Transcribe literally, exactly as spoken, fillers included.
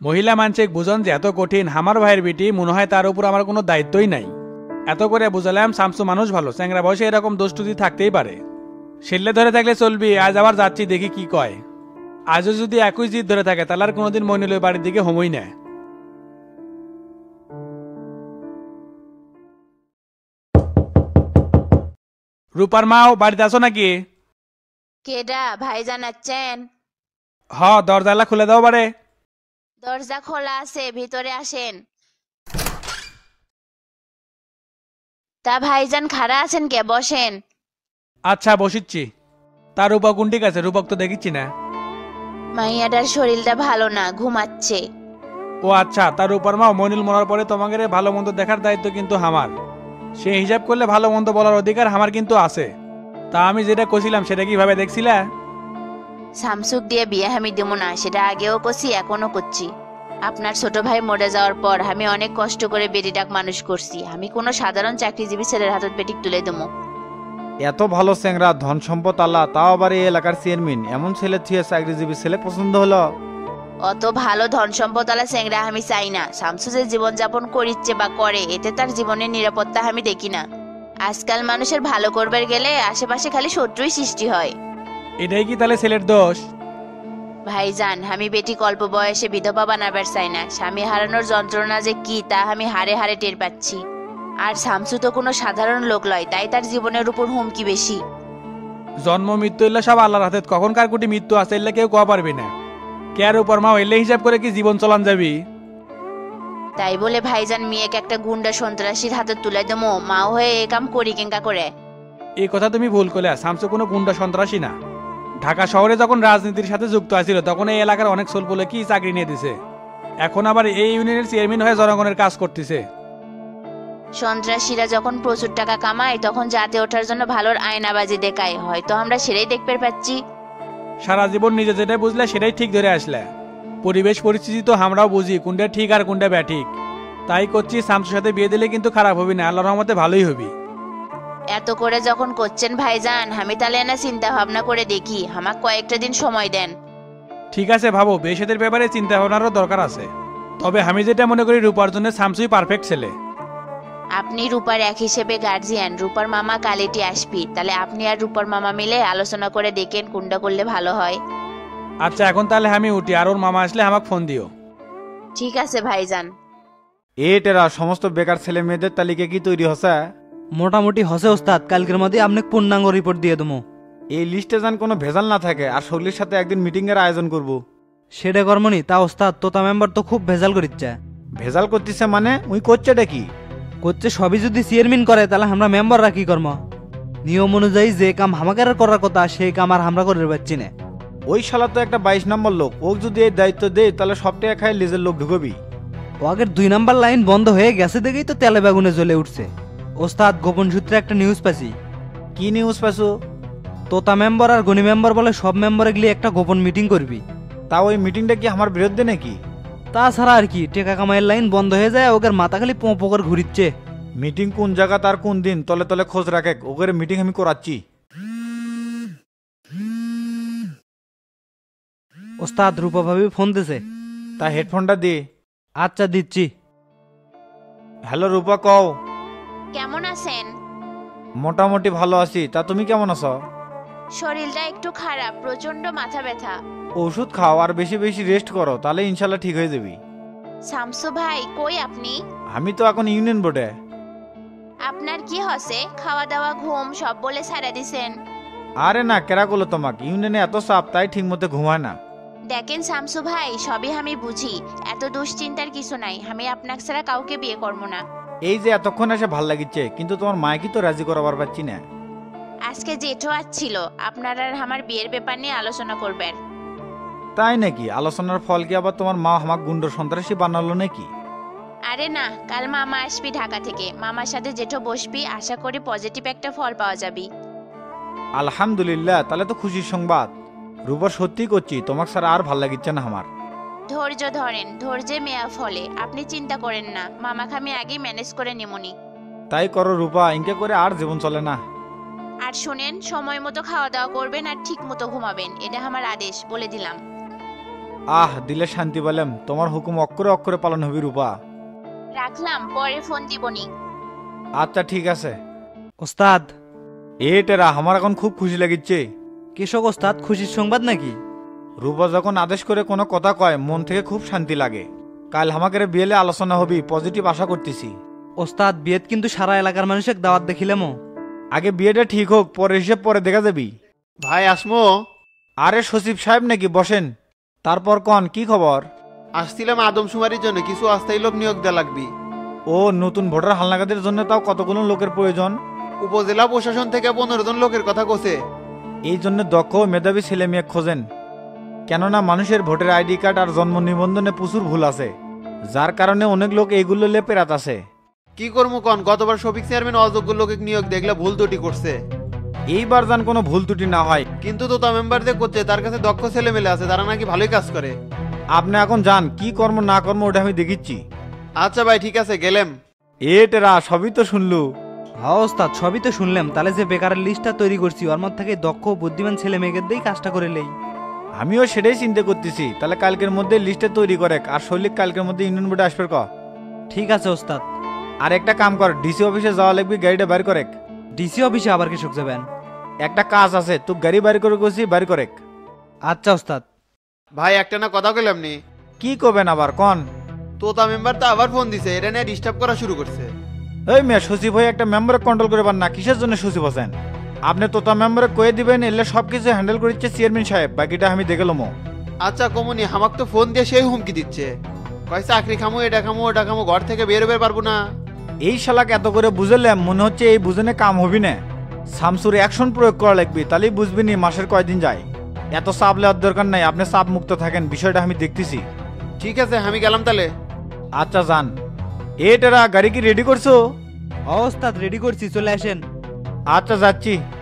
মহিলা মানসিক বুঝন যে এত কঠিন, আমার ভাইয়ের বেটি মনে হয় তার উপর আমার কোনো দায়িত্বই নাই। এত করে বুঝালাম শামসু মানুষ ভালো, চ্যাংরা বয়সে এরকম দোষটুতি থাকতেই পারে। সেলে ধরে থাকলে চলবি, আজ আবার যাচ্ছি দেখি কি কয়। আজও যদি একই জিদ ধরে থাকে তাহলে আর কোনোদিন মইনুল বাড়ির দিকে হমই না। রূপার মাও বাড়িতে আছো নাকি? কেডা ভাই জানাচ্ছেন? হ, দরজালা খুলে দাও বারে। দরজা খোলা আছে, ভিতরে আসেন। তা ভাইজান খাড়া আছেন কে? বসেন। আচ্ছা বসিচ্ছি। তার রূপক কোন ঠিক আছে? রূপক তো দেখিচ্ছি না। মাইয়াটার শরীরটা ভালো না, ঘুমাচ্ছে। ও আচ্ছা, তার রূপার মা মইনুল মরার পরে তোমাকে ভালো মন্দ দেখার দায়িত্ব কিন্তু আমার। সে হিসাব করলে ভালো মন্দ বলার অধিকার আমার কিন্তু আছে। তা আমি যেটা কছিলাম সেটা কিভাবে দেখছিলা? শামসুক দিয়ে বিয়ে আমি দেব না, সেটা আগেও করছি, এখনো করছি। আপনার ছোট ভাই মরে যাওয়ার পর আমি অনেক কষ্ট করে বেটিটাক মানুষ করছি। আমি কোনো সাধারণ চাকরিজীবী ছেলের হাতত বেটিক তুলে দেবো? এত ভালো চ্যাংরা, ধন সম্পদ আল্লাহ, তাও আবার এই এলাকার চেয়ারম্যান, এমন ছেলে থিয়ে চাকরিজীবী ছেলে পছন্দ হলো? অত ভালো ধন সম্পদ আলা চেংরা আমি চাই না। শামসু যে জীবনযাপন করিচ্ছে বা করে, এতে তার জীবনের নিরাপত্তা আমি দেখি না। আজকাল মানুষের ভালো করবার গেলে আশেপাশে খালি শত্রুই সৃষ্টি হয়। এটাই কি তাহলে ছেলের দোষ? ভাইজান, আমি বেটি অল্প বয়সে বিধবা বানাবার চাই না। স্বামী হারানোর যন্ত্রণা যে কি তা আমি হারে হারে টের পাচ্ছি। আর শামসু তো কোনো সাধারণ লোক লয়, তাই তার জীবনের উপর হুমকি বেশি। জন্ম মৃত্যু এলে সব আল্লাহর হাতে, কখন কার কোটি মৃত্যু আছে এলে কেউ কোয়া পারবি না। কেয়ার উপর মা এলে হিসাব করে কি জীবন চলান যাবি? তাই বলে ভাইজান মেয়েকে একটা গুন্ডা সন্ত্রাসীর হাতে তুলে দেবো? মাও হয়ে এ কাম করি কেঙ্কা করে? এই কথা তুমি ভুল করলে। শামসু কোনো গুন্ডা সন্ত্রাসী না। ঢাকা শহরে যখন রাজনীতির সাথে যুক্ত আছিল তখন এই এলাকার অনেক সোলপুলে কি চাকরি নিয়ে দিছে। এখন আবার এই ইউনিয়নের চেয়ারম্যান হয়ে জনগণের কাজ করতেছে। সন্ত্রাসীরা যখন প্রচুর টাকা কামায় তখন জাতে ওঠার জন্য ভালোর আয়নাবাজি দেখায়, হয়তো আমরা সেটাই দেখতে পাচ্ছি। সারা জীবন নিজে যেটা বুঝলে সেটাই ঠিক ধরে আসলে। পরিবেশ পরিস্থিতি তো আমরাও বুঝি কোনটা ঠিক আর কোনটা ব্যাঠিক। তাই করছি, শামসুর সাথে বিয়ে দিলে কিন্তু খারাপ হবি না, আল্লাহর রহমতে ভালোই হবি। এত করে যখন করছেন ভাইজান, আমি তাহলে না চিন্তা ভাবনা করে দেখি। আমাকে কয়েকটা দিন সময় দেন। ঠিক আছে, ভাবো। বেশেদের ব্যাপারে চিন্তা ভাবনারও দরকার আছে। তবে আমি যেটা মনে করি রূপার জন্য শামসুই পারফেক্ট ছেলে। আপনি রূপার এক হিসেবে গার্জিয়ান, রূপার মামা কালেটি আসবি, তাহলে আপনি আর রূপার মামা মিলে আলোচনা করে দেখেন কোনটা করলে ভালো হয়। আচ্ছা, এখন তাহলে আমি উঠি, আর ওর মামা আসলে আমাকে ফোন দিও। ঠিক আছে ভাইজান। এটেরা সমস্ত বেকার ছেলে মেয়েদের তালিকা কি তৈরি হচ্ছে? মোটামুটি হসে ওস্তাদ, কালকের মধ্যে আপনাকে পূর্ণাঙ্গ রিপোর্ট দিয়ে দেবো। এই লিস্টে যেন কোনো ভেজাল না থাকে, আর শৈলীর সাথে একদিন মিটিং এর আয়োজন করব। সেটা কর্মনি তা ওস্তাদ, তোতা মেম্বার তো খুব ভেজাল করিচ্ছে। ভেজাল করতেছে মানে? উই করছেটা কি? করছে সবই যদি চেয়ারম্যান করে তাহলে আমরা মেম্বাররা কি কর্ম? নিয়ম অনুযায়ী যে কাম হামাকার করার কথা সেই কাম আর আমরা করে পাচ্ছি না। ওই শালা তো একটা বাইশ নম্বর লোক, ওক যদি এই দায়িত্ব দেয় তাহলে সবটাই খায় লিজের লোক ঢুকবি। ও আগের দুই নাম্বার লাইন বন্ধ হয়ে গেছে দেখেই তো তেলে বেগুনে জ্বলে উঠছে। ওস্তাদ, গোপন সূত্রে একটা নিউজ পাইছি। কি নিউজ পাইছো? তোতা মেম্বার আর গনি মেম্বার বলে সব মেম্বারে গিয়ে একটা গোপন মিটিং করবি। তা ওই মিটিংটা কি আমার বিরুদ্ধে নাকি? তাছাড়া আর কি, টেকা কামাইয়ের লাইন বন্ধ হয়ে যায়, ওদের মাথা খালি পোঁ পোকর ঘুরিচ্ছে। মিটিং কোন জায়গা তার কোন দিন তলে তলে খোঁজ রাখে, ওদের মিটিং আমি করাচ্ছি। ওস্তাদ, রূপা ভাবি ফোন দিছে। তা হেডফোনটা দে। আচ্ছা দিচ্ছি। হ্যালো রূপা, কও। কেমন আছেন? মোটামুটি ভালো আছি, তা তুমি কেমন আছো? শরীরটা একটু খারাপ, প্রচন্ড মাথা ব্যথা। ওষুধ খাও আর বেশি বেশি রেস্ট করো, তাহলে ইনশাল্লাহ ঠিক হয়ে যাবি। শামসু ভাই কই আপনি? আমি তো এখন ইউনিয়ন বোর্ডে। আপনার কি হসে? খাওয়া দাওয়া ঘুম সব বলে ছাড়া দিছেন। আরে না, কেরা করলো তোমাকে? ইউনিয়নে এত চাপ, তাই ঠিক মতো ঘুমায় না। দেখেন শামসু ভাই, সবই আমি বুঝি, এত দুশ্চিন্তার কিছু নাই। আমি আপনাকে ছাড়া কাউকে বিয়ে করবো না। এই যে এতক্ষণ এসে ভাল লাগিচ্ছে, কিন্তু তোমার মাকে তো রাজি করাবার পারছি না। আজকে জেঠো আসছিল, আপনার আর আমার বিয়ের ব্যাপার নিয়ে আলোচনা করবেন। তাই নাকি? আলোচনার ফল কি আবার তোমার মা আমাকে গুন্ডর সন্ত্রাসী বানালো নাকি? আরে না, কাল মামা আসবি ঢাকা থেকে, মামার সাথে জেঠো বসবি, আশা করি পজিটিভ একটা ফল পাওয়া যাবে। আলহামদুলিল্লাহ, তাহলে তো খুশির সংবাদ। রূপা সত্যি করছি, তোমাকে স্যার আর ভাল লাগিচ্ছে না আমার। ধৈর্য ধরেন, ধৈর্যে মেয়া ফলে, আপনি চিন্তা করেন না, মামাকে আমি আগেই ম্যানেজ করে নিমুনি। তাই করো রূপা, ইনকে করে আর জীবন চলে না। আর শুনেন, সময় মতো খাওয়া দাওয়া করবেন আর ঠিক মতো ঘুমাবেন, এটা আমার আদেশ, বলে দিলাম। আহ দিলে শান্তি পেলাম, তোমার হুকুম অক্ষরে অক্ষরে পালন হবি রূপা। রাখলাম, পরে ফোন দিবনি। আচ্ছা ঠিক আছে। ওস্তাদ। এ টেরা, আমার এখন খুব খুশি লাগিচ্ছে। কৃষক ওস্তাদ, খুশির সংবাদ নাকি? রূপা যখন আদেশ করে কোনো কথা কয় মন থেকে খুব শান্তি লাগে। কাল আমাকে বিয়েলে আলোচনা হবি, পজিটিভ আশা করতেছি। ওস্তাদ, বিয়েত কিন্তু সারা এলাকার মানুষের দাওয়াত দেখিলামও। আগে বিয়েটা ঠিক হোক, পরে হিসেব পরে দেখা যাবি। ভাই আসমো? আরে সচিব সাহেব নাকি, বসেন। তারপর কন কি খবর? আসছিলাম আদমশুমারির জন্য, কিছু অস্থায়ী লোক নিয়োগ দেওয়া লাগবে। ও নতুন ভোটার হালনাগাদের জন্য তাও কতগুলো লোকের প্রয়োজন? উপজেলা প্রশাসন থেকে পনেরো জন লোকের কথা কোসে। এই জন্য দক্ষ ও মেধাবী ছেলে মেয়ে খোঁজেন, কেননা মানুষের ভোটার আইডি কার্ড আর জন্ম নিবন্ধনে প্রচুর ভুল আছে, যার কারণে অনেক লোক এইগুলো লে পেরাত আছে। কি করবো কন, গতবার শফিক চেয়ারম্যান অযোগ্য লোকে নিয়োগ দেখলে ভুল ত্রুটি করছে। এইবার যেন কোনো ভুল ত্রুটি না হয়। কিন্তু তো তা মেম্বারদের করছে, তার কাছে দক্ষ ছেলে মেলে আছে, তারা নাকি ভালোই কাজ করে। আপনি এখন যান, কি কর্ম না কর্ম ওটা আমি দেখিচ্ছি। আচ্ছা ভাই ঠিক আছে, গেলেম। এ টেরা, সবই তো শুনলু। হ্যাঁ ওস্তাদ, সবই তো শুনলাম। তাহলে যে বেকারের লিস্টটা তৈরি করছি ওর মধ্যে থেকে দক্ষ ও বুদ্ধিমান ছেলে মেয়েদের দিয়েই কাজটা করে লেই। আমিও সেটাই চিন্তা করতেছি। তাহলে কালকের মধ্যে লিস্টে তৈরি করে, আর শৈলিক কালকের মধ্যে ইউনিয়ন বোর্ডে আসবে ক। ঠিক আছে ওস্তাদ। আর একটা কাম কর, ডিসি অফিসে যাওয়া লাগবে, গাড়িটা বাইর করে। ডিসি অফিসে আবার কৃষক যাবেন? একটা কাজ আছে, তুই গাড়ি বাইর করে গেছি, বাইর করে। আচ্ছা ওস্তাদ। ভাই একটা না কথা কইলাম নি। কি করবেন আবার কন? তো তা মেম্বার তো আবার ফোন দিছে, এটা নিয়ে ডিস্টার্ব করা শুরু করছে। এই মেয়ে, সচিব হয়ে একটা মেম্বারে কন্ট্রোল করে পার না, কিসের জন্য সচিব আছেন? আপনি তোতা মেম্বারে কয়ে দিবেন, এলে সব কিছু হ্যান্ডেল করিচ্ছে চেয়ারম্যান সাহেব, বাকিটা আমি দেখে লমো। আচ্ছা কমনি, আমাক তো ফোন দিয়ে সেই হুমকি দিচ্ছে, কয় চাকরি খামো, এটা খামো, ওটা খামো, ঘর থেকে বের বের পারবো না। এই শালাক এত করে বুঝলাম, মনে হচ্ছে এই বুঝনে কাম হবি না। শামসুর অ্যাকশন প্রয়োগ করা লাগবে, তাহলেই বুঝবি নি মাসের কয়দিন যায়। এত চাপ নেওয়ার দরকার নাই, আপনি চাপ মুক্ত থাকেন, বিষয়টা আমি দেখতেছি। ঠিক আছে, আমি গেলাম তাহলে। আচ্ছা যান। এ টেরা, গাড়ি কি রেডি করছো? হ্যাঁ ওস্তাদ, রেডি করছি, চলে আসেন। আচ্ছা যাচ্ছি।